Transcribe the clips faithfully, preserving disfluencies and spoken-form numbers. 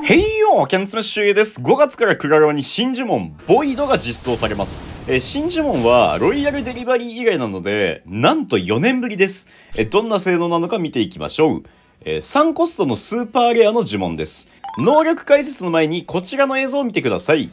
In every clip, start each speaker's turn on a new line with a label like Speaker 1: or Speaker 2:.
Speaker 1: へいよー、キャンツメッシュです。ごがつからクラロワに新呪文、ボイドが実装されます。えー、新呪文はロイヤルデリバリー以来なので、なんとよねんぶりです。えー、どんな性能なのか見ていきましょう。えー、さんコストのスーパーレアの呪文です。能力解説の前にこちらの映像を見てください。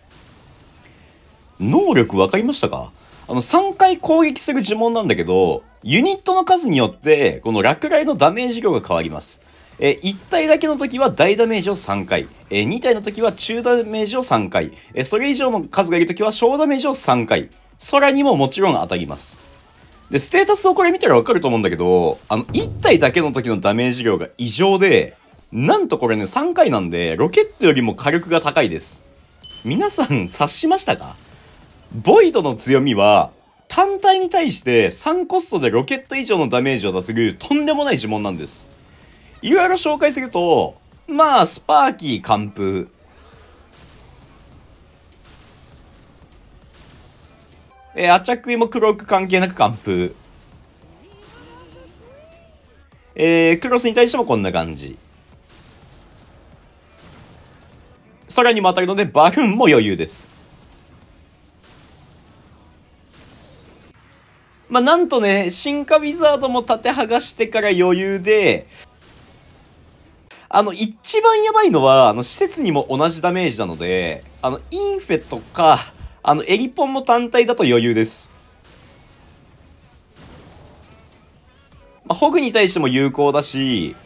Speaker 1: 能力わかりましたか？あのさんかい攻撃する呪文なんだけど、ユニットの数によってこの落雷のダメージ量が変わります。えいち体だけの時は大ダメージをさんかい、えに体の時は中ダメージをさんかい、えそれ以上の数がいる時は小ダメージをさんかい、空にももちろん当たります。で、ステータスをこれ見たらわかると思うんだけど、あのいち体だけの時のダメージ量が異常で、なんとこれねさんかいなんでロケットよりも火力が高いです。皆さん察しましたか？ボイドの強みは単体に対してさんコストでロケット以上のダメージを出せるとんでもない呪文なんです。いろいろ紹介すると、まあスパーキー完封、えー、アチャクイもクローク関係なく完封、えー、クロスに対してもこんな感じ。空にも当たるのでバルーンも余裕です。まあなんとね、進化ウィザードも縦剥がしてから余裕で、あの、一番やばいのは、あの、施設にも同じダメージなので、あの、インフェとか、あの、エリポンも単体だと余裕です。まあ、ホグに対しても有効だし、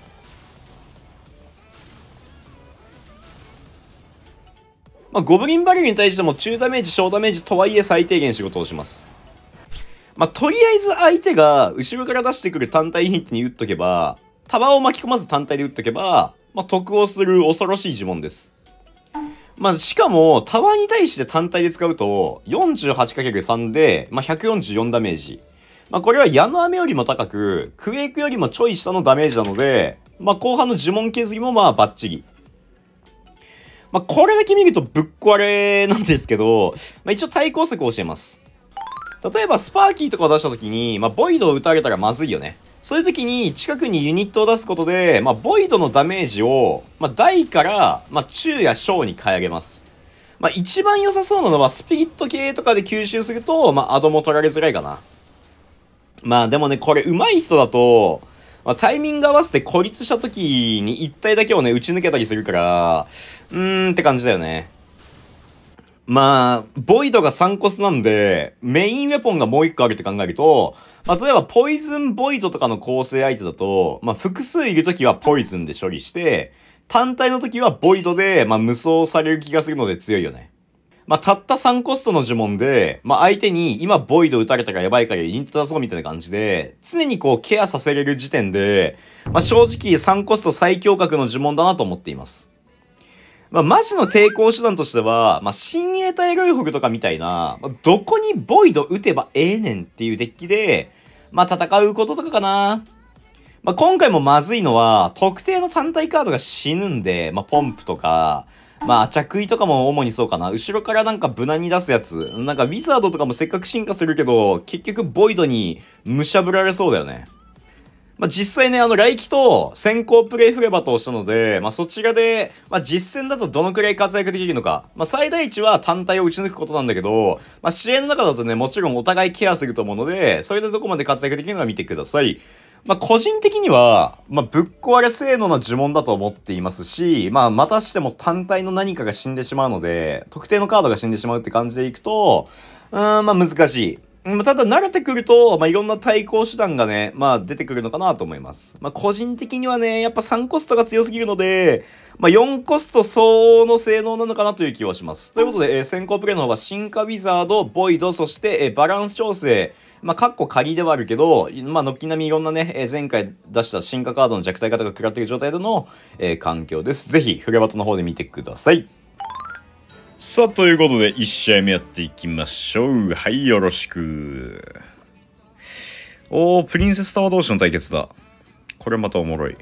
Speaker 1: まあ、ゴブリンバリルに対しても中ダメージ、小ダメージとはいえ最低限仕事をします。まあ、とりあえず相手が後ろから出してくる単体ヒットに打っとけば、束を巻き込まず単体で打っとけば、まあ、得をする恐ろしい呪文です。まあ、しかも、タワーに対して単体で使うと、よんじゅうはちかけるさん で、まあ、ひゃくよんじゅうよんダメージ。まあ、これは矢の雨よりも高く、クエイクよりもちょい下のダメージなので、まあ、後半の呪文削りもまあ、バッチリ。まあ、これだけ見るとぶっ壊れなんですけど、まあ、一応対抗策を教えます。例えば、スパーキーとかを出した時に、まあ、ボイドを打たれたらまずいよね。そういう時に近くにユニットを出すことで、まあ、ボイドのダメージを、まあ、大から、まあ、中や小に変え上げます。まあ、一番良さそうなのはスピリット系とかで吸収すると、まあ、アドも取られづらいかな。まあ、でもね、これ上手い人だと、まあ、タイミング合わせて孤立した時に一体だけをね、打ち抜けたりするから、うーんって感じだよね。まあ、ボイドがさんコスなんで、メインウェポンがもういっこあるって考えると、まあ、例えばポイズンボイドとかの構成相手だと、まあ、複数いるときはポイズンで処理して、単体のときはボイドで、まあ、無双される気がするので強いよね。まあ、たったさんコストの呪文で、まあ、相手に今ボイド打たれたからやばいからユニット出そうみたいな感じで、常にこうケアさせれる時点で、まあ、正直さんコスト最強格の呪文だなと思っています。まあ、マジの抵抗手段としては、まあ、親衛隊ロイホグとかみたいな、まあ、どこにボイド打てばええねんっていうデッキで、まあ、戦うこととかかな。まあ、今回もまずいのは、特定の単体カードが死ぬんで、まあ、ポンプとか、まあ、着衣とかも主にそうかな。後ろからなんか無難に出すやつ。なんかウィザードとかもせっかく進化するけど、結局ボイドにむしゃぶられそうだよね。まあ、実際ね、あの、来季と先行プレイフレバトをしたので、まあ、そちらで、まあ、実戦だとどのくらい活躍できるのか。まあ、最大値は単体を打ち抜くことなんだけど、まあ、試合の中だとね、もちろんお互いケアすると思うので、それでどこまで活躍できるのか見てください。まあ、個人的には、まあ、ぶっ壊れ性能な呪文だと思っていますし、まあ、またしても単体の何かが死んでしまうので、特定のカードが死んでしまうって感じでいくと、うーん、まあ、難しい。ただ慣れてくると、まあ、いろんな対抗手段がね、まあ出てくるのかなと思います。まあ個人的にはね、やっぱさんコストが強すぎるので、まあよんコスト相応の性能なのかなという気はします。ということで、えー、先行プレイの方は進化ウィザード、ボイド、そして、えー、バランス調整、まあ、カッコ仮ではあるけど、まあ、軒並みいろんなね、えー、前回出した進化カードの弱体型が食らっている状態での、えー、環境です。ぜひ、フレバトの方で見てください。さあ、ということで、いち試合目やっていきましょう。はい、よろしく。おー、プリンセスタワー同士の対決だ。これまたおもろい。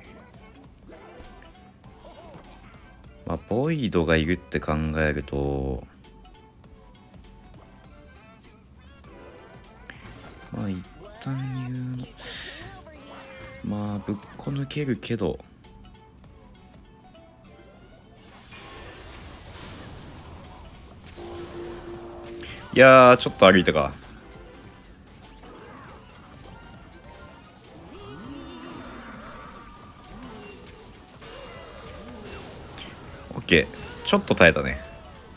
Speaker 1: まあ、ボイドがいるって考えると、まあ、一旦言う、まあ、ぶっこ抜けるけど、 いやー、ちょっと歩いたか。オッケー。ちょっと耐えたね。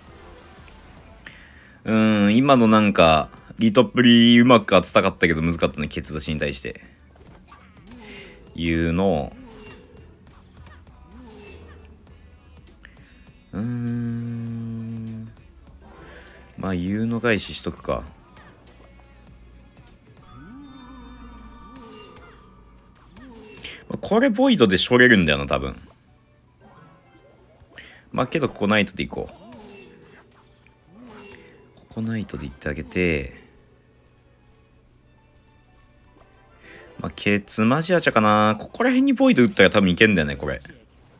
Speaker 1: うーん、今のなんか、リトプリうまく当てたかったけど難かったね、ケツ出しに対して。いうのを、うーん。まあ、言うの返ししとくか。これボイドでしょれるんだよな、多分。まあ、けどここナイトでいこう。ここナイトで行ってあげて、まあ、ケツマジアチャかな。ここら辺にボイド打ったら多分いけんだよね、これ。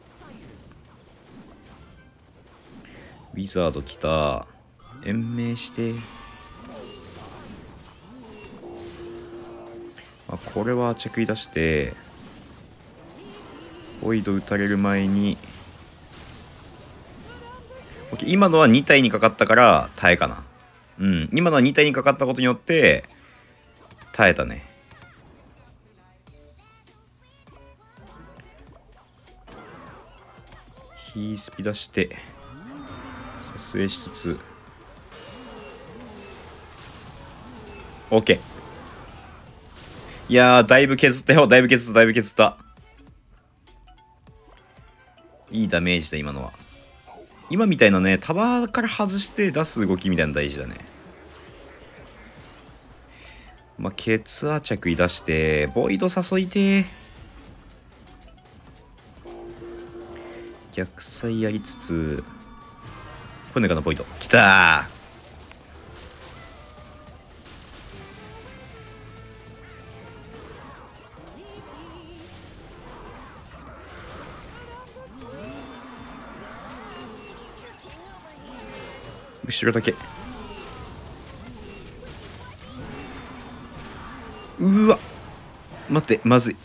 Speaker 1: ウィザード来た。延命して。あ、これは着衣出して、ボイド打たれる前に、今のはに体にかかったから耐えかな。うん。今のはに体にかかったことによって、耐えたね。ヒースピ出して、撮影しつつ、OK。いやー、だいぶ削ったよ。だいぶ削った、だいぶ削った。いいダメージだ、今のは。今みたいなね、タワーから外して出す動きみたいなの大事だね。まあ、ケツア着衣出して、ボイド誘いて逆サイやりつつ、これねかな、ボイド。きたー。後ろだけ。うわ、待って、まずい。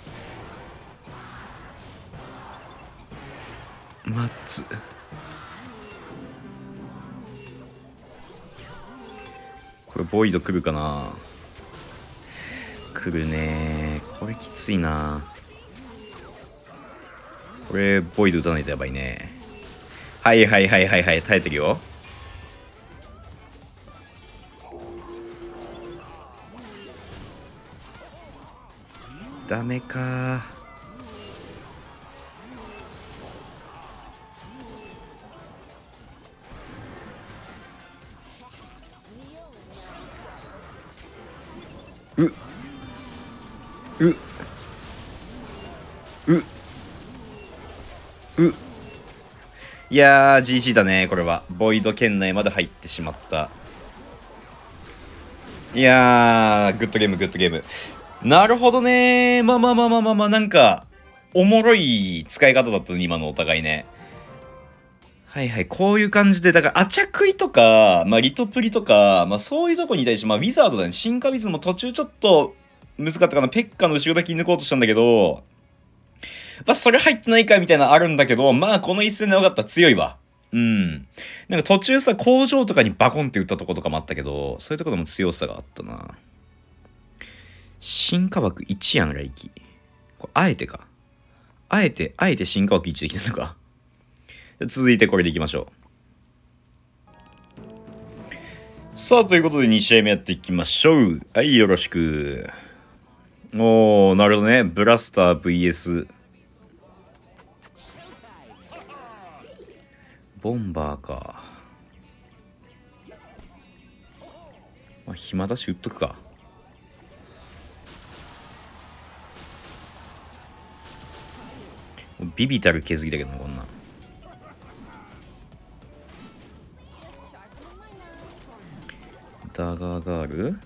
Speaker 1: 待つ。これボイド来るかな。来るね。これきついな。これボイド打たないとやばいね。はいはいはいはいはい、耐えてるよ。ダメか。うううういやー ジージー だね。これはボイド圏内まで入ってしまった。いやーグッドゲームグッドゲーム。なるほどね。まあまあまあまあまあまあ、なんかおもろい使い方だったね、今のお互いね。はいはい、こういう感じで、だから、アチャクイとか、まあ、リトプリとか、まあ、そういうとこに対して、まあ、ウィザードだね。進化ウィズも途中ちょっと、難かったかな。ペッカの後ろだけ抜こうとしたんだけど、まあ、それ入ってないかみたいなのあるんだけど、まあ、この一戦で分かった。強いわ。うん。なんか途中さ、工場とかにバコンって打ったとことかもあったけど、そういうところでも強さがあったな。進化枠いちやん、来季。これあえてか。あえて、あえて進化枠いちできてるのか。続いてこれでいきましょう。さあ、ということでに試合目やっていきましょう。はい、よろしく。おー、なるほどね。ブラスター ブイエス。ボンバーか。まあ、暇だし、打っとくか。ビビたる削りだけどな、こんな。ダガーガール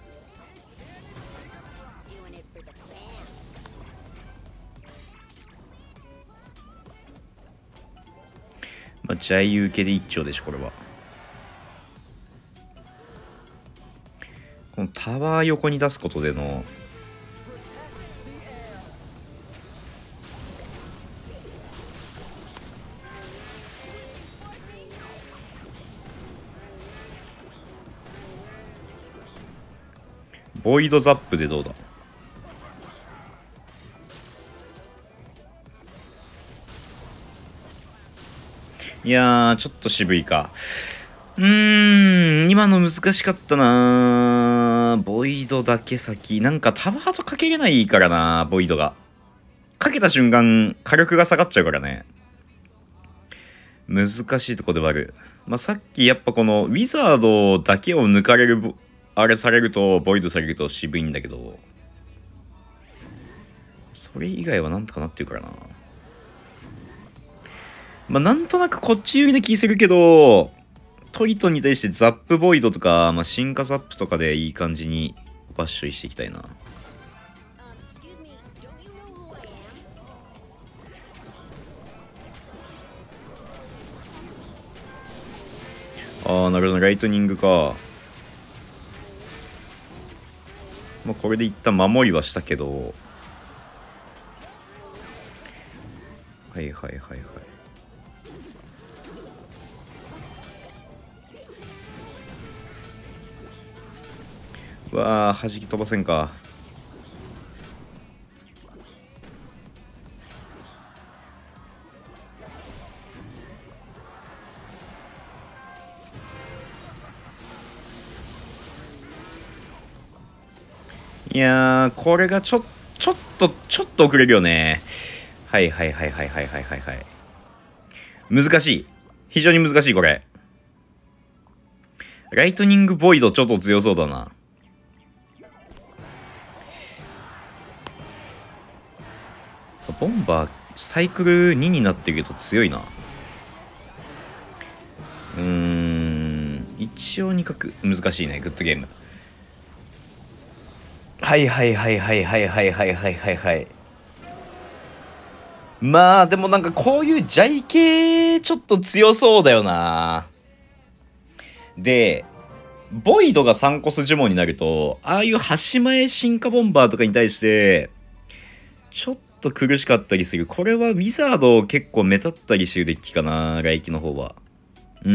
Speaker 1: まあ、ジャイユー系で一丁でしょ、これは。このタワー横に出すことでの、 ボイドザップでどうだ。いやー、ちょっと渋いか。うーん、今の難しかったなー。ボイドだけ先。なんかタワーとかけれないからな、ボイドが。かけた瞬間、火力が下がっちゃうからね。難しいとこではある。まあ、さっきやっぱこのウィザードだけを抜かれる、あれされると、ボイドされると渋いんだけど、それ以外はなんとかなってるからな。まあ、なんとなくこっち寄りな気するけど、トリトンに対してザップボイドとか、まあ、進化ザップとかでいい感じにバッシュイしていきたいな。ああ、なるほど、ライトニングか。まあ、これで一旦守りはしたけど。はいはいはいはい。うわあ、弾き飛ばせんか。いやー、これがちょ、ちょっと、ちょっと遅れるよね。はいはいはいはいはいはいはいはい。難しい。非常に難しい、これ。ライトニングボイドちょっと強そうだな。ボンバー、サイクルにになってるけど強いな。うーん。一応に角。難しいね、グッドゲーム。はいはいはいはいはいはいはいはいはいはい。まあでもなんかこういうジャイ系ちょっと強そうだよな。で、ボイドがさんコス呪文になると、ああいう端前進化ボンバーとかに対して、ちょっと苦しかったりする。これはウィザード結構目立ったりしてるデッキかな、来季の方は。うん。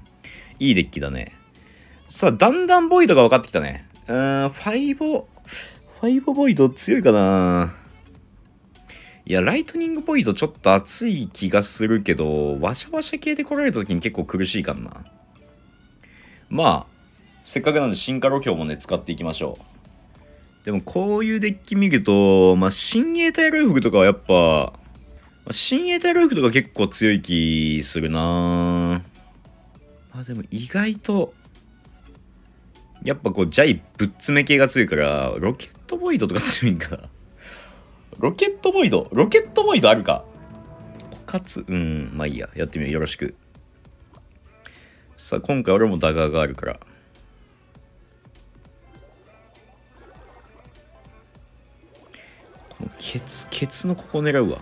Speaker 1: いいデッキだね。さあ、だんだんボイドが分かってきたね。うーん、ファイボ、ファイボボイド強いかな。いや、ライトニングボイドちょっと熱い気がするけど、ワシャワシャ系で来られた時に結構苦しいかな。まあ、せっかくなんで進化路標もね、使っていきましょう。でもこういうデッキ見ると、まあ、新鋭体ロイフグとかはやっぱ、新鋭体ロイフグとか結構強い気するな。まあでも意外と、やっぱこう、ジャイぶっ詰め系が強いから、ロケットボイドとか強いんかな。ロケットボイドロケットボイドあるか。かつ、うん、まあいいや。やってみよう。よろしく。さあ、今回俺もダガーがあるから。このケツ、ケツのここを狙うわ。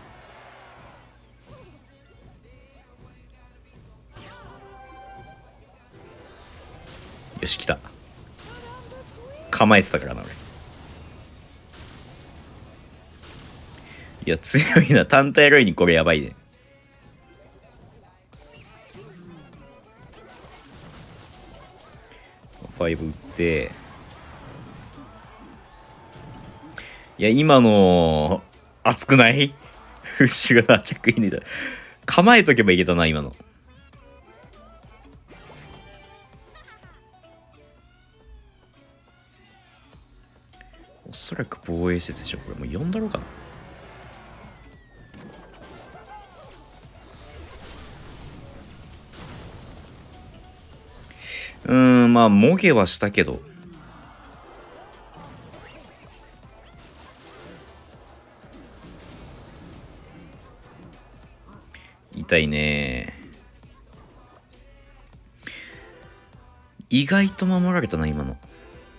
Speaker 1: よし、来た。構えてたからな、俺。いや、強いな。単体ロイにこれやばいね。ファイブ打って。いや、今の、熱くないフッシュがな、チャックインだ。構えとけばいけたな、今の。おそらく防衛施設でしょ。これもうよんだろうかな。うーん、まあ、もげはしたけど。痛いね。意外と守られたな、今の。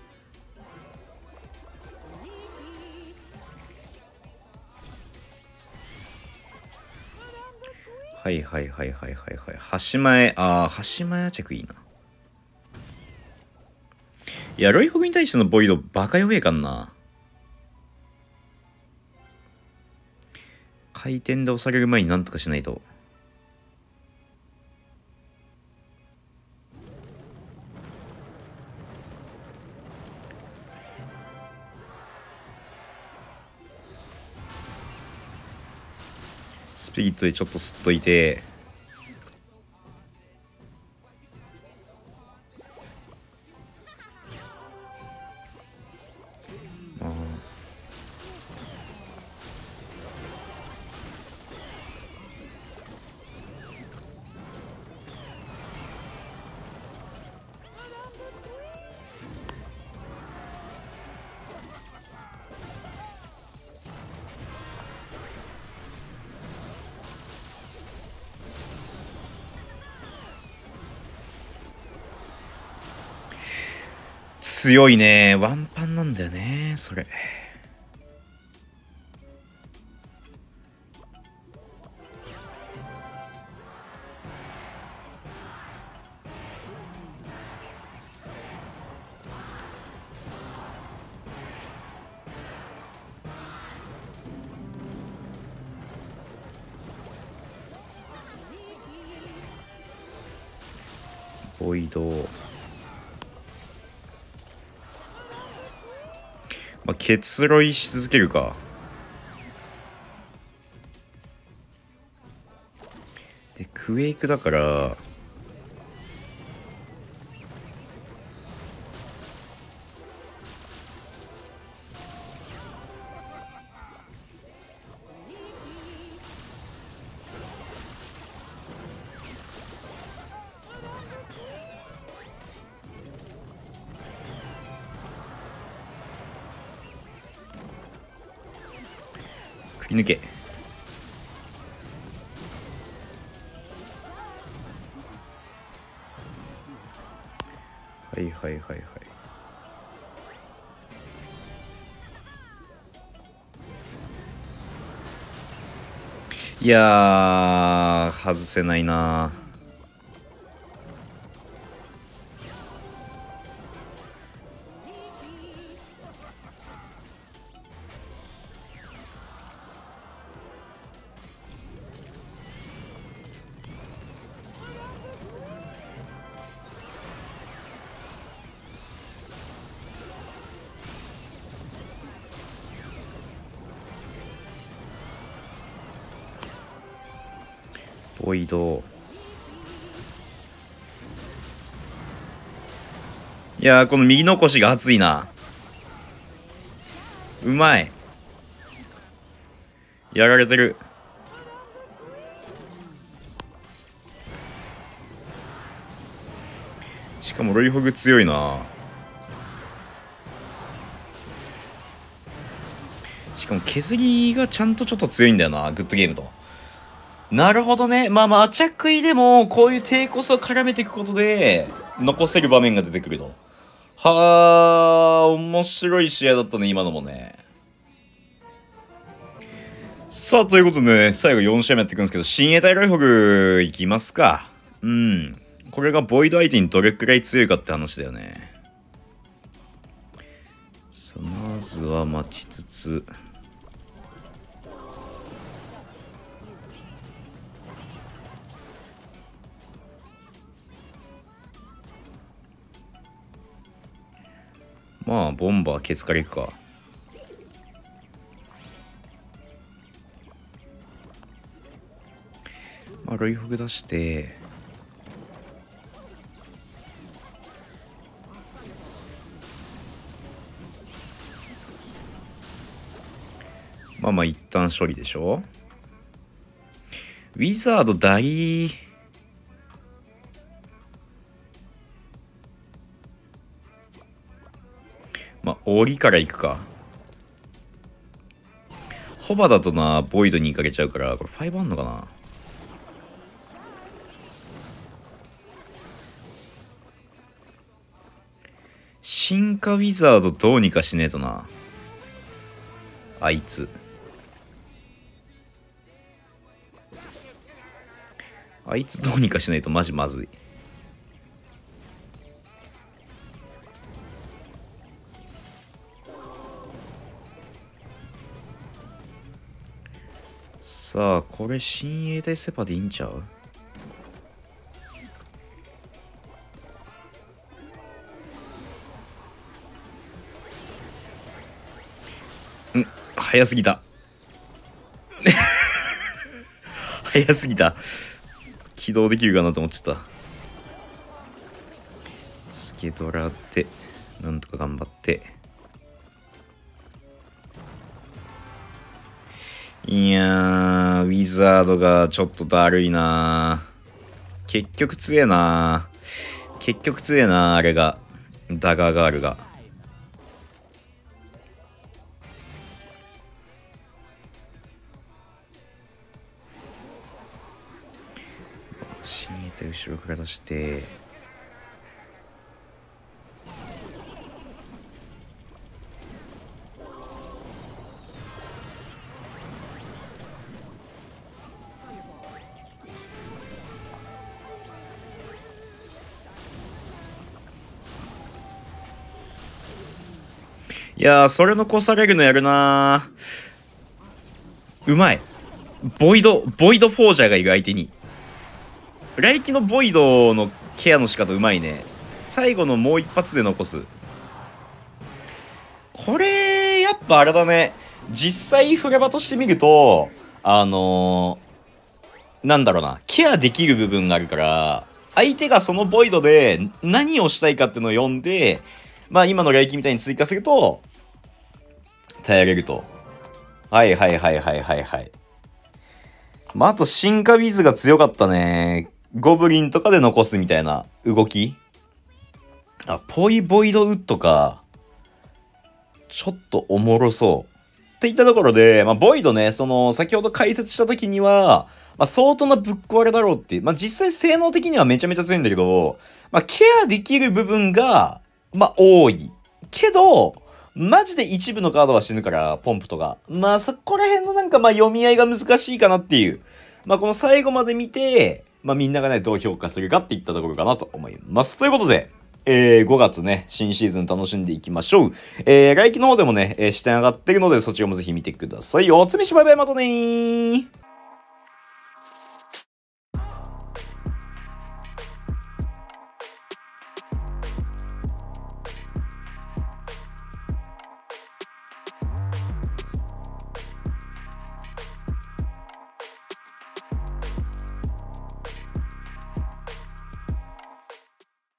Speaker 1: はいはいはいはいはいはい。端前、ああ、端前アチェクいいな。いや、ロイホグに対してのボイドバカ弱えかんな。回転で押される前になんとかしないと。 スピリットでちょっと吸っといて、強いね。ワンパンなんだよね、それ。ボイド。まあ、結露し続けるか。で、クエイクだから、くり抜け。はいはいはいはい。いやー、外せないな。ボイド。いやー、この右残しが熱いな。うまい。やられてる。しかもロイホグ強いな。しかも削りがちゃんとちょっと強いんだよな、グッドゲームと。なるほどね。まあまあ、アチャクイでもこういう低コスを絡めていくことで残せる場面が出てくると。はあ、面白い試合だったね、今のもね。さあ、ということでね、最後よん試合目やっていくんですけど、新鋭体ロイホグいきますか。うん。これがボイド相手にどれくらい強いかって話だよね。さあ、まずは待ちつつ。まあ、ボンバーケツからいくか。まあ、ロイフグ出して、まあまあ、一旦処理でしょ。ウィザード大、まあ、檻から行くか。ホバだとな、ボイドに行かれちゃうから、これファイブあんのかな。進化ウィザードどうにかしねえとな。あいつ。あいつどうにかしないとマジまずい。さあ、これ新鋭大セパでいいんちゃう？ん、早すぎた。 早すぎた。起動できるかなと思っちゃった。スケドラで、なんとか頑張って。いやー、ウィザードがちょっとだるいな。結局強えな。結局強えな、あれが。ダガーガールが。新エタ後ろから出して。いやー、それの越されるのやるなー。うまい。ボイド、ボイドフォージャーがいる相手に。来季のボイドのケアの仕方うまいね。最後のもう一発で残す。これ、やっぱあれだね。実際フレバとしてみると、あのー、なんだろうな。ケアできる部分があるから、相手がそのボイドで何をしたいかっていうのを読んで、まあ今の来季みたいに追加すると、耐えれると。はいはいはいはいはいはい。まああと進化ウィズが強かったね。ゴブリンとかで残すみたいな動き。あ、ポイボイドウッドか。ちょっとおもろそう。っていったところで、まあボイドね、その先ほど解説した時には、まあ相当なぶっ壊れだろうっていう。まあ実際性能的にはめちゃめちゃ強いんだけど、まあケアできる部分が、まあ多い。けど、マジで一部のカードは死ぬから、ポンプとか。まあそこら辺のなんかまあ読み合いが難しいかなっていう。まあこの最後まで見て、まあみんながね、どう評価するかっていったところかなと思います。ということで、えー、ごがつね、新シーズン楽しんでいきましょう。えー、来季の方でもね、えー、視点上がってるので、そちらもぜひ見てください。おつめしバイバイまたねー。